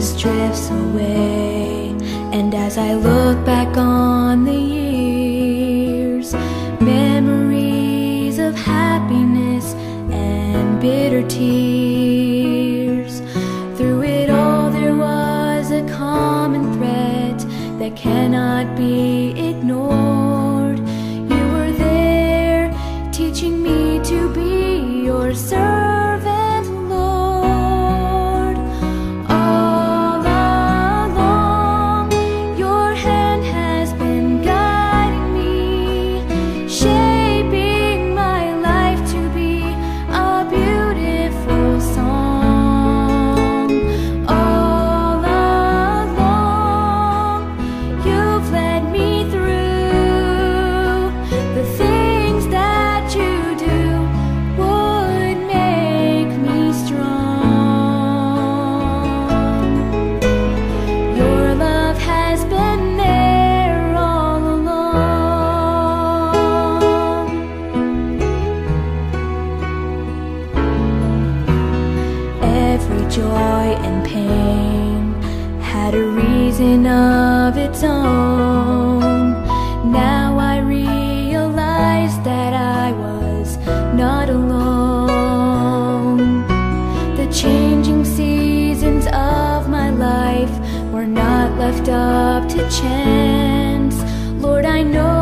just drifts away. And as I look back on the years, memories of happiness and bitter tears. Through it all there was a common thread that cannot be ignored. You were there teaching me to be your servant, Lord. All along your hand has been guiding me, shaping my life to be a beautiful song. All along you've led me through the things that you do would make me strong. Your love has been there all along. Every joy and pain had a reason of its own. Now I realize that I was not alone. The changing seasons of my life were not left up to chance. Lord, I know